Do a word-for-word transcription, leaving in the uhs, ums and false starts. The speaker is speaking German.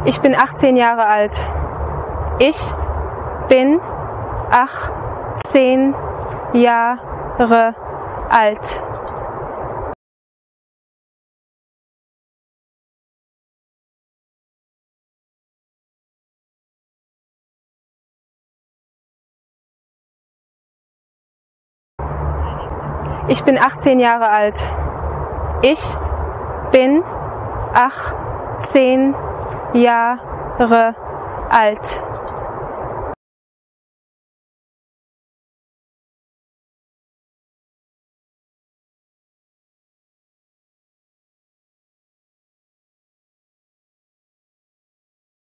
Ich bin achtzehn Jahre alt. Ich bin achtzehn Jahre alt. Ich bin achtzehn Jahre alt. Ich bin achtzehn Jahre alt.